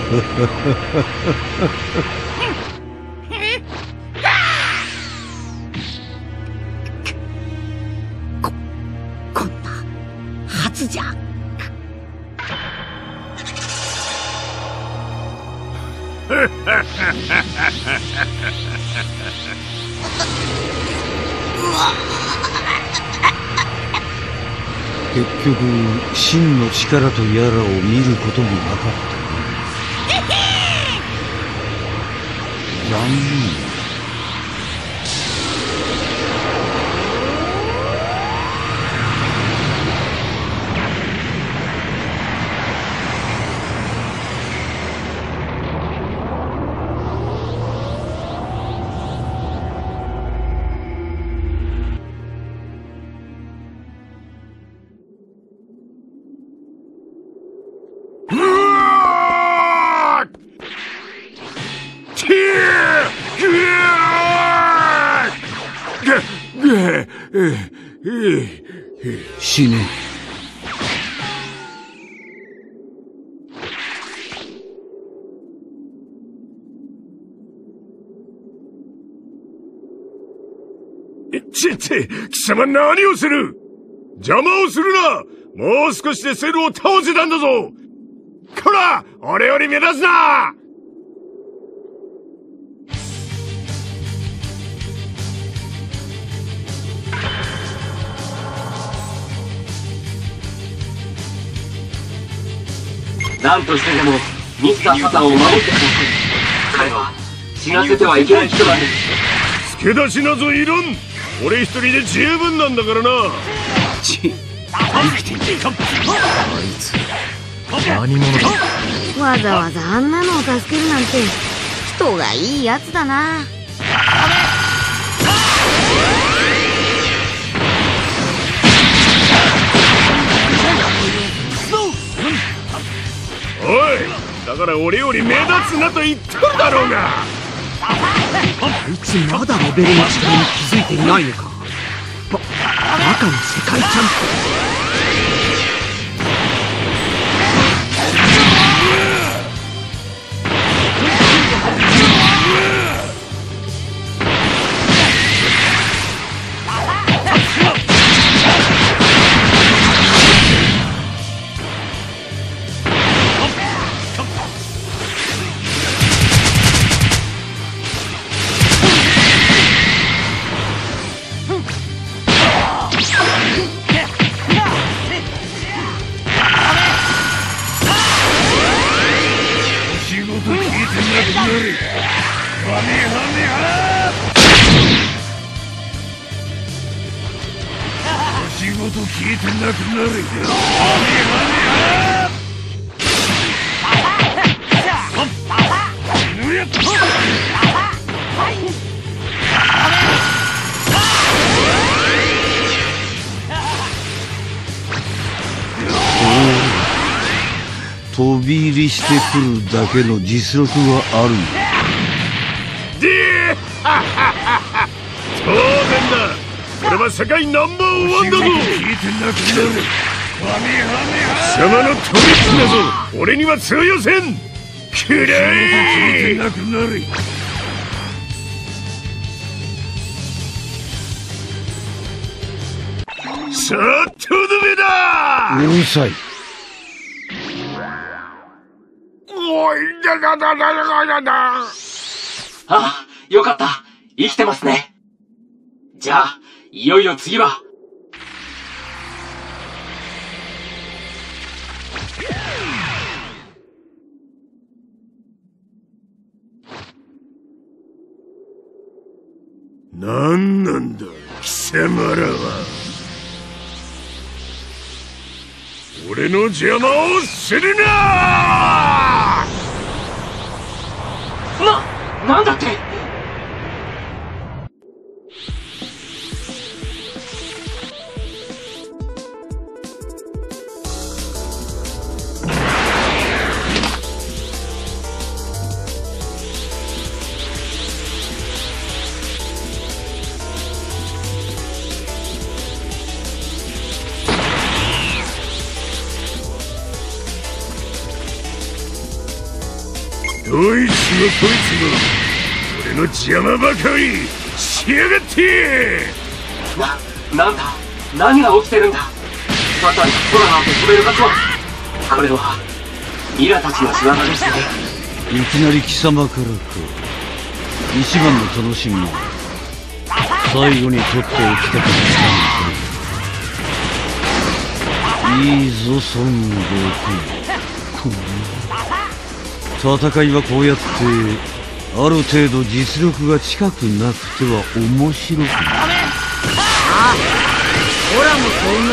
こんなはずじゃ。 結局真の力とやらを見ることもなかったね。残念。死ね。 貴様何をする？邪魔をするな！もう少しでセルを倒せたんだぞ！こら！俺より目立つな！ 何としてでもミスター・サタンを守ってください。彼は死なせてはいけない人なんです。 付け出しなどいらん。俺一人で十分なんだからな。 生きていた。あいつ何者だ。 わざわざあんなのを助けるなんて人がいいやつだな。 おい、だから俺より目立つなと言ってるだろうが。 あいつまだレベルの違いに気づいていないのか。バカの世界チャンピオン。 聞いてなくなる。 飛び入りしてくるだけの実力がある。 で当然だ。俺は世界ナンバーワンだぞ。貴様の飛びつなぞ俺には通用せん。くれい。さあとどめだ。 うるさい。 おいだだだだだだ。 あ、よかった。生きてますね。じゃあいよいよ次は。 何なんだ貴様らは。俺の邪魔をするな。 なんだって。 どいつもこいつも俺の邪魔ばかりしやがって。 なんだ、何が起きてるんだ。サタンが空なんて飛べるはずは。これはミラたちの仕業ですね。 いきなり貴様からか。一番の楽しみは最後に取っておきたかったいいぞ孫悟空。戦いはこうやってある程度実力が近くなくては面白くない。 ああ、オラもそう思う。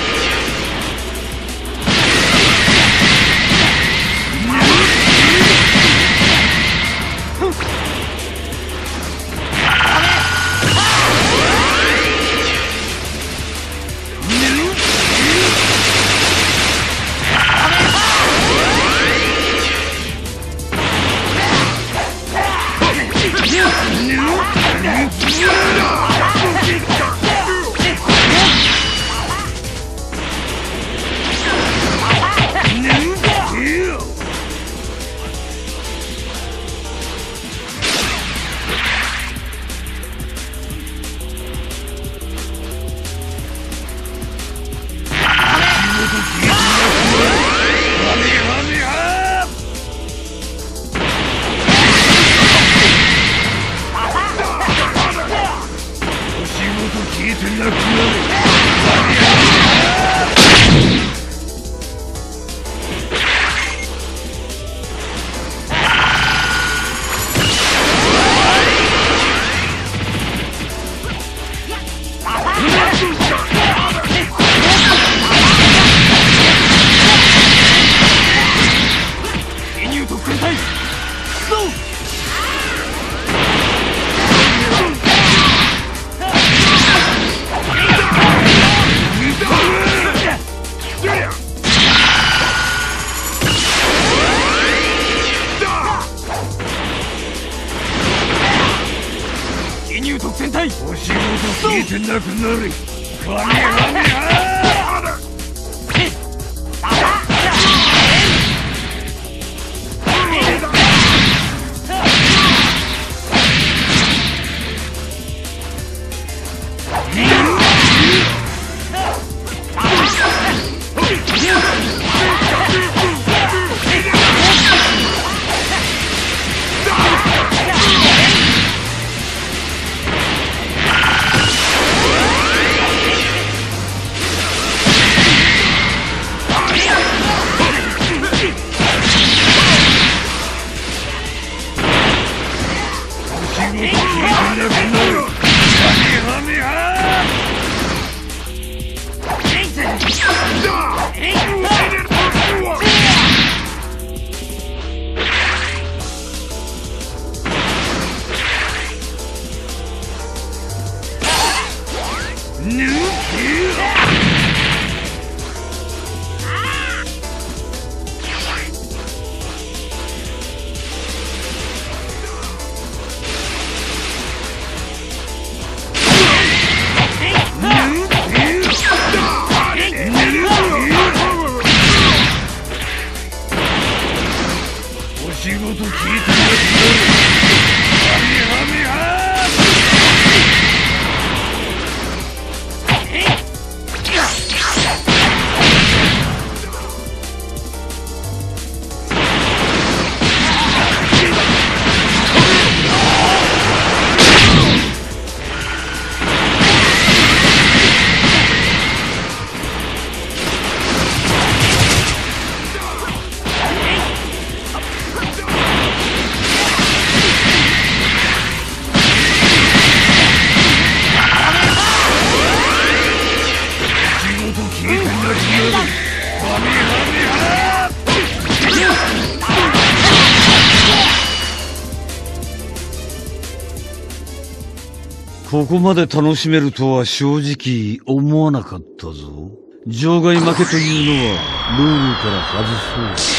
ここまで楽しめるとは正直思わなかったぞ。場外負けというのはルールから外そう。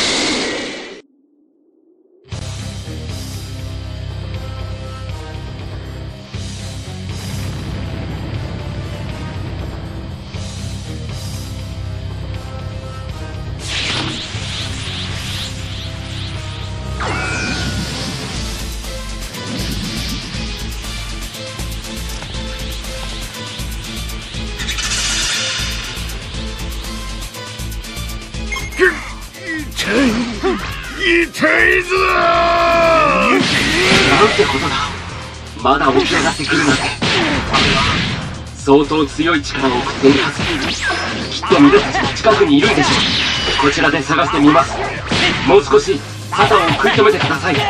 痛いぞ。 なんてことだ。まだ起き上がってくるなんて。相当強い力を送っているはず。きっと皆たちの近くにいるんでしょう。こちらで探してみます。もう少しサタンを食い止めてください。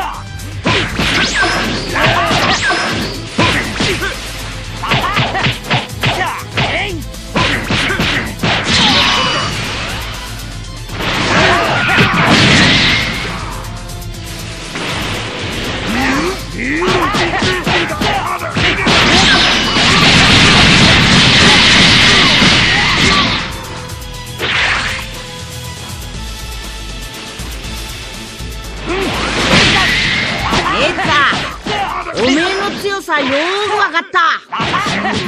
おめえの強さよーくわかった。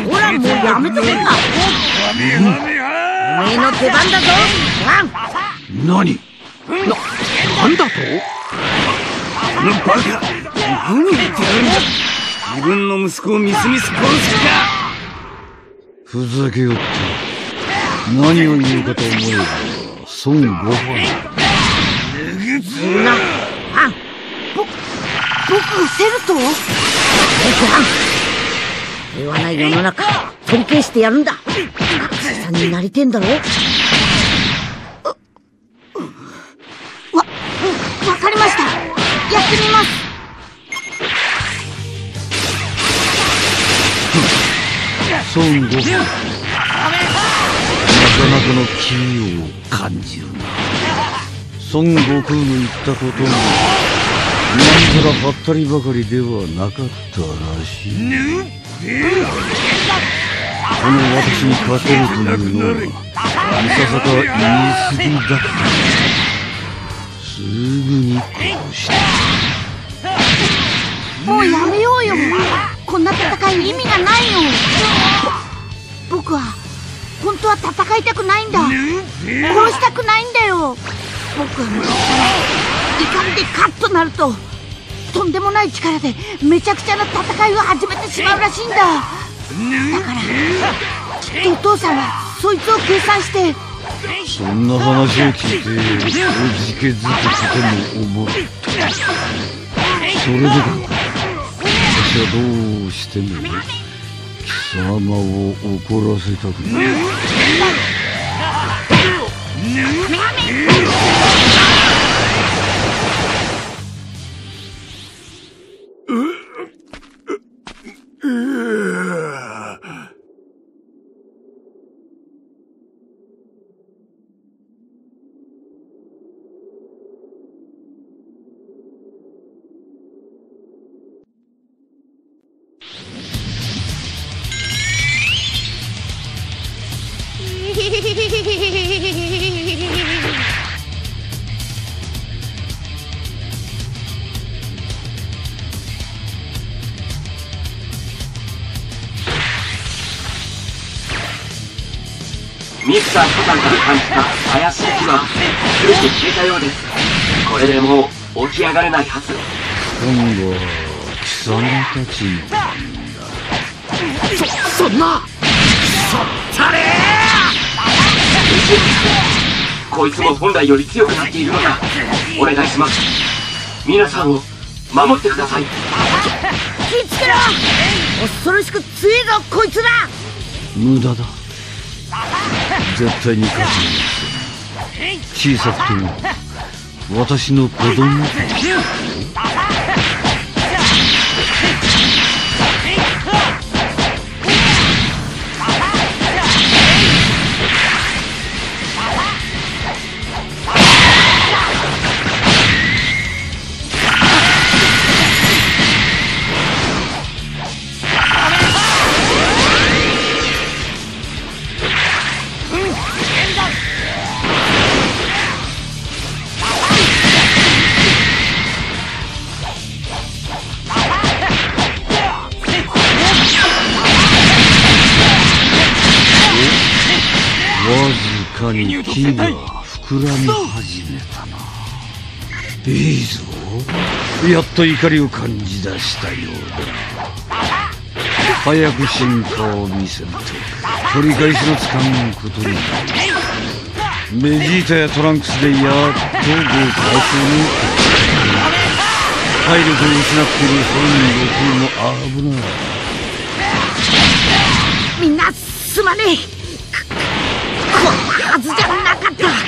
ほらもうやめとけんか。おめえの出番だぞ。 何なんだと。このバカ、何言ってやるんだ。自分の息子をみすみす殺す気か。 ふざけよって何を言うかと思えば孫悟飯。 僕がセルト？平和な世の中取り返してやるんだ。学生さんになりてんだろ。わかりました。やってみます。 孫悟飯、なかなかの気を感じるな。孫悟空の言ったこともなんたらはったりばかりではなかったらしい。この私に勝てるというのはいささか言い過ぎだ。すぐに殺した。 もうやめようよ。こんな戦い意味がないよ。僕は本当は戦いたくないんだ。殺したくないんだよ。僕は昔から怒りでカッとなるととんでもない力でめちゃくちゃな戦いを始めてしまうらしいんだ。だからきっとお父さんはそいつを計算して。 そんな話を聞いておじけづくことも思った。それでか私はどうしても貴様を怒らせたくない。 ミキサーサタンから感じた怪しい気は全て消えたようです。これでもう起き上がれないはず。 今度は貴様たちの番だ。 そんなそったれー。こいつも本来より強くなっているのだ。お願いします。皆さんを守ってください。 気ぃつけろ。恐ろしく強いぞこいつら。 無駄だ。絶対に勝つんです。小さくても私の子供たち。わずかに木が膨らみ始めたな。いいぞ。やっと怒りを感じ出したようだ。早く進化を見せんと取り返しのつかんことになる。 ベジータやトランクスでやっと合格の体力を失っている孫悟空も危ない。 みんなすまねえ。こんなはずじゃなかった。みんな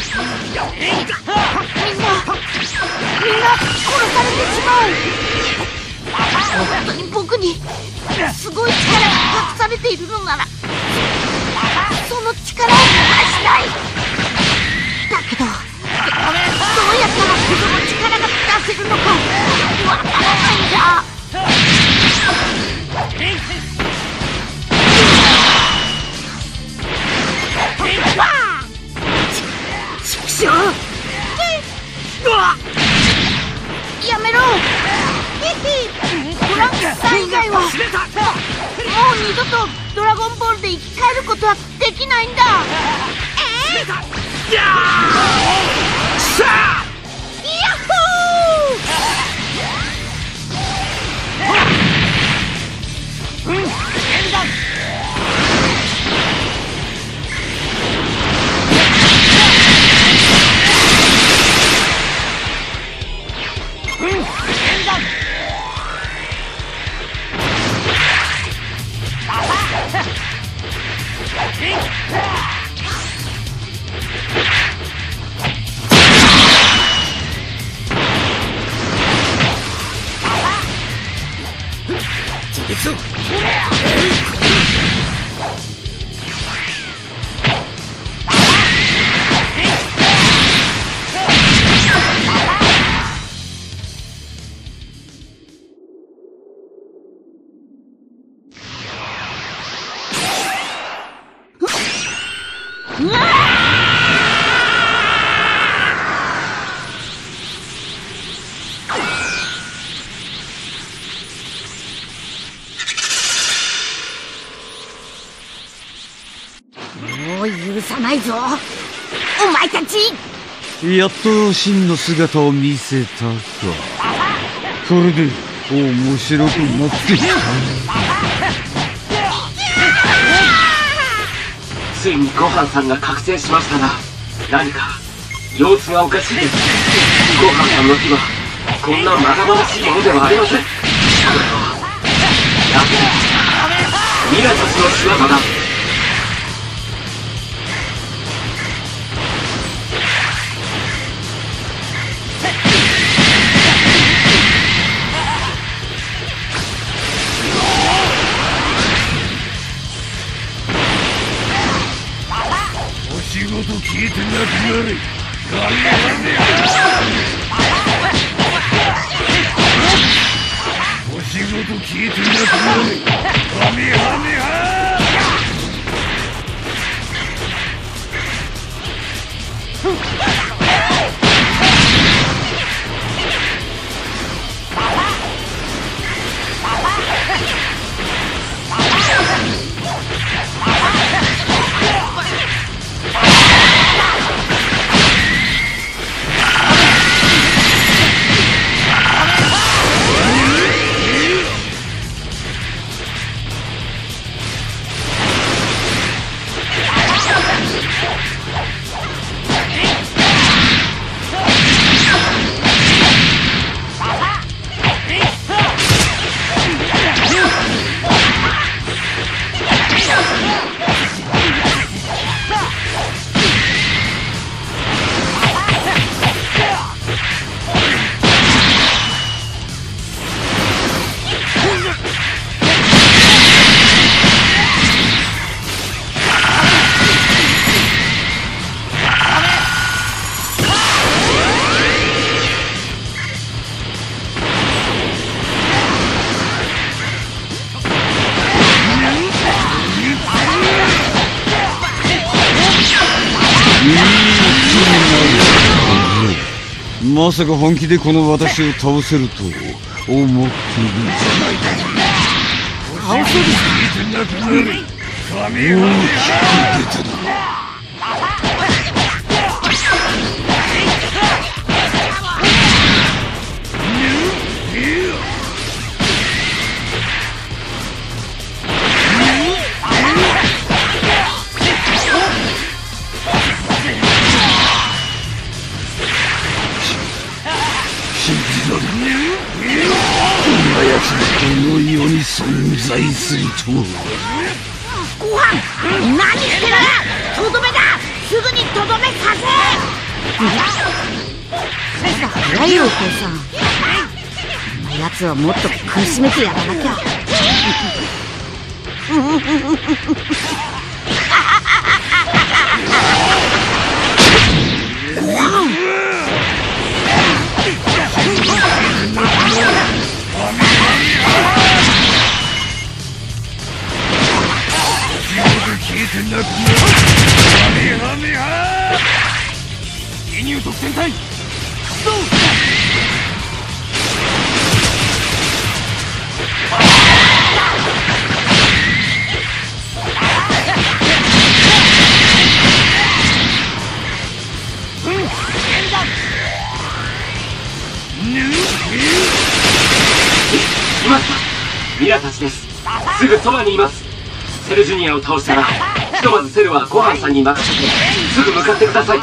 殺されてしまう。本当に僕にすごい力が隠されているのならその力を出したい。だけどどうやったらその力が出せるのかわからないんだ。ちくしょう。やめろ。トランクスさん以外はもう二度とドラゴンボールで生き返ることはできないんだ。ヤッホもう許さないぞお前たち。 やっと真の姿を見せたか。これで面白くなってきた。 ついにごはんさんが覚醒しましたが、何か様子がおかしいです。ごはんさんの火はこんなまがまがしいものではありません。やっぱりミラたちの仕業だ。 仕事聞いてなくなれ。お仕事聞いてなくなれ。カメハメハ。 まさか本気でこの私を倒せると思っているんじゃないだろう。 倒せる。 大きく出たな。 船長。 ご飯何してる。とどめだ。すぐにとどめさせ。早いよお父さん。こんなやつはもっと苦しめてやらなきゃ。 輸入特戦隊出動。 いました。ミラたちです。すぐそばにいます。セルジュニアを倒したら、ひとまずセルはごはんさんに任せて、すぐ向かってください。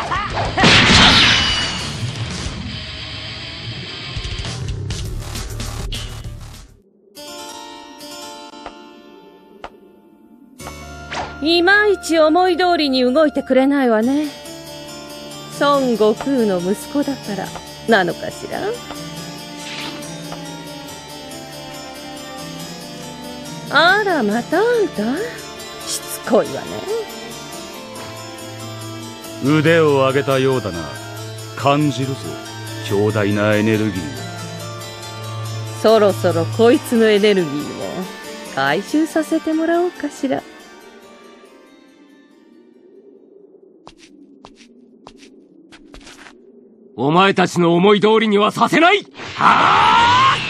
いまいち思い通りに動いてくれないわね。孫悟空の息子だからなのかしら。あら、またあんたしつこいわね。 腕を上げたようだな。感じるぞ、強大なエネルギー。 そろそろこいつのエネルギーも回収させてもらおうかしら。 お前たちの思い通りにはさせない。はあ！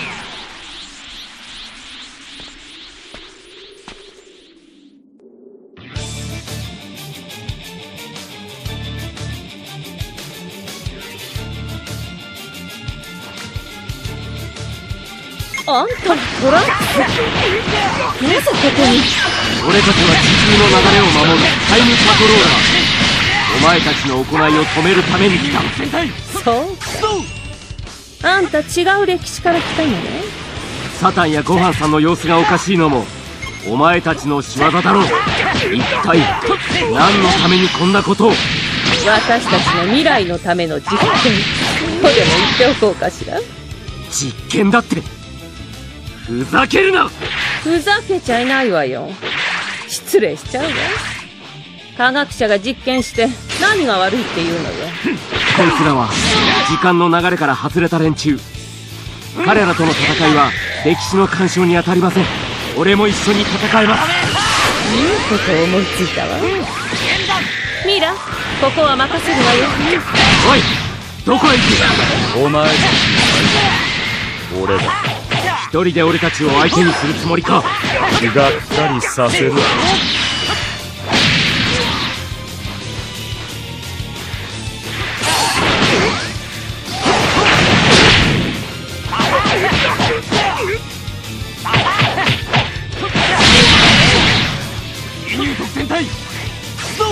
あんたトランクなぜここに。 俺たちは地球の流れを守るタイムパトローラー。お前たちの行いを止めるために来た。 そうあんた違う歴史から来たのね。 サタンやごはんさんの様子がおかしいのもお前たちの仕業だろう。一体何のためにこんなことを。 私たちの未来のための実験とでも言っておこうかしら。 実験だって。ふざけるな。 ふざけちゃいないわよ。失礼しちゃうわ。科学者が実験して何が悪いっていうのよ。 こいつらは時間の流れから外れた連中。彼らとの戦いは歴史の干渉に当たりません。俺も一緒に戦えます。 いいことを思いついたわ。ミラ、ここは任せるわよ。 おい、どこへ行く。 お前たちの相手は俺だ。 一人で俺たちを相手にするつもりか。 がっかりさせる。 輸入特戦隊出動。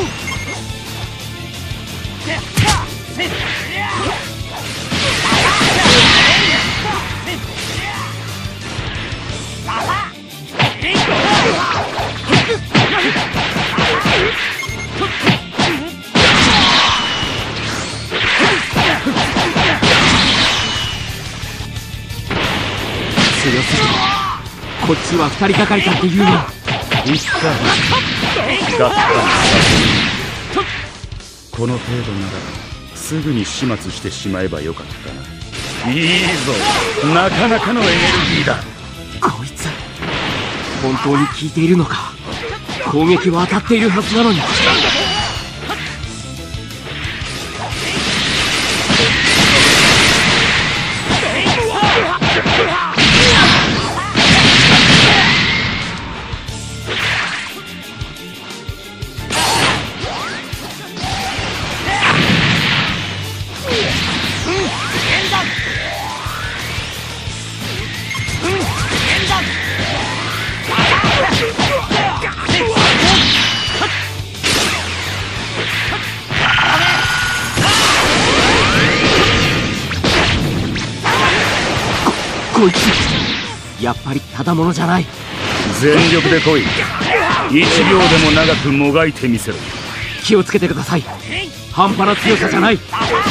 強すぎる。こっちは2人がかりだって言うの。 言ったはず。がっかりさせる。この程度ならすぐに始末してしまえばよかったな。いいぞ、なかなかのエネルギーだ。 こいつ本当に効いているのか。攻撃は当たっているはずなのに。こいつやっぱりただものじゃない。 全力で来い。1秒でも長くもがいてみせろ。 気をつけてください。半端な強さじゃない。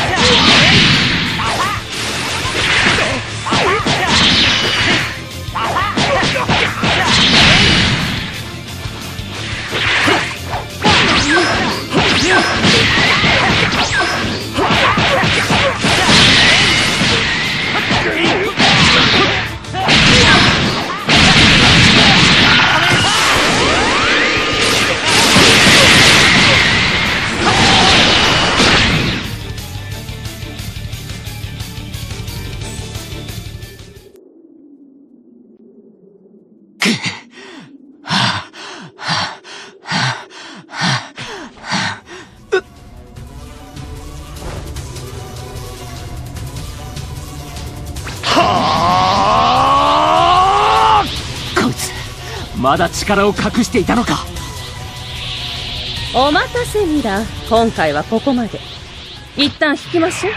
まだ力を隠していたのか。 お待たせミラ、今回はここまで。一旦引きましょう。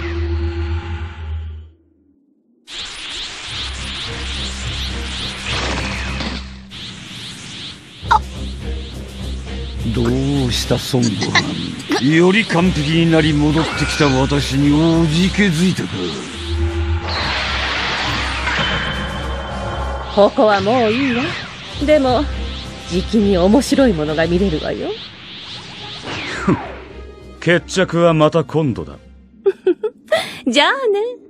どうした孫悟飯、より完璧になり戻ってきた私におじけづいたか。 ここはもういいわ。でもじきに面白いものが見れるわよ。 決着はまた今度だ。 じゃあね。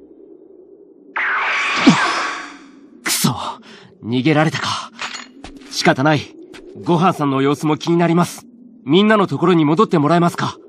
くそ、逃げられたか。仕方ない。ごはんさんの様子も気になります。みんなのところに戻ってもらえますか。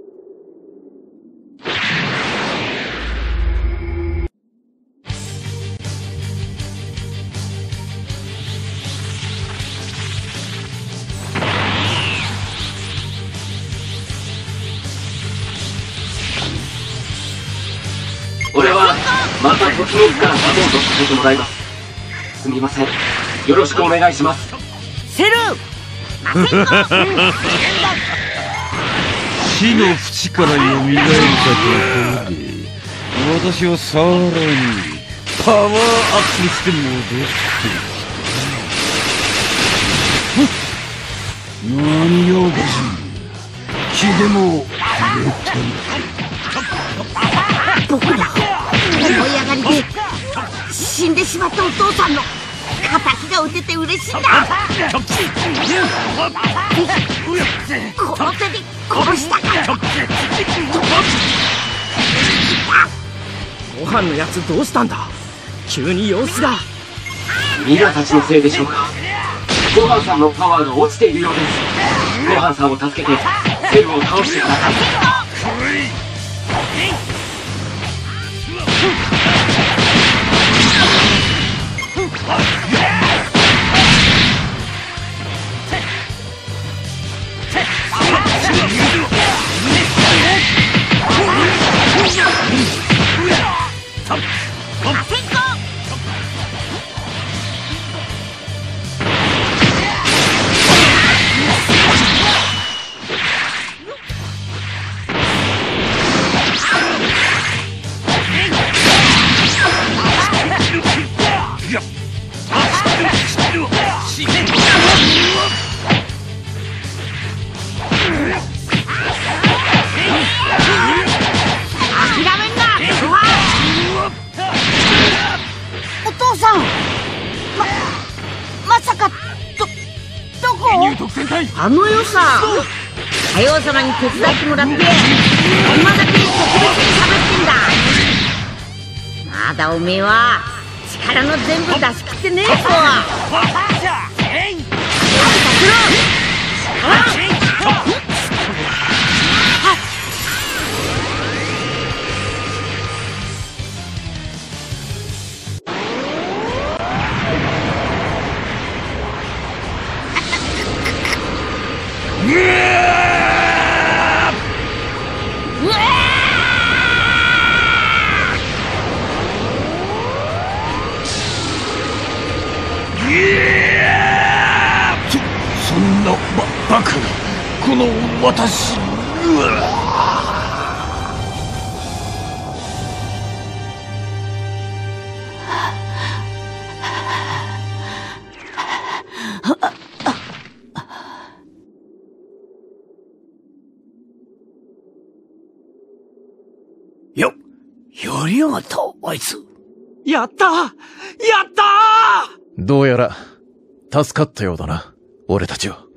俺はまた時のからサポートさせてもらいます。すみません。よろしくお願いします。 セル死の淵から蘇ったところで私はさらにパワーアップして戻ってきた。何がおかしい。気でも入れたの。 僕の思い上がりで死んでしまったお父さんの敵が撃てて嬉しいんだ。この手で殺したか。 ご飯のやつどうしたんだ。急に様子が。ミラたちのせいでしょうか。ごはんさんのパワーが落ちているようです。ごはんさんを助けてセルを倒してください。 あの世さ、海王様に手伝ってもらって今だけ特別に喋ってんだ。まだおめえは力の全部出し切ってねえぞ。 そんなバカなこの私。 やりやがった、あいつ。やったやったどうやら、助かったようだな、俺たちは。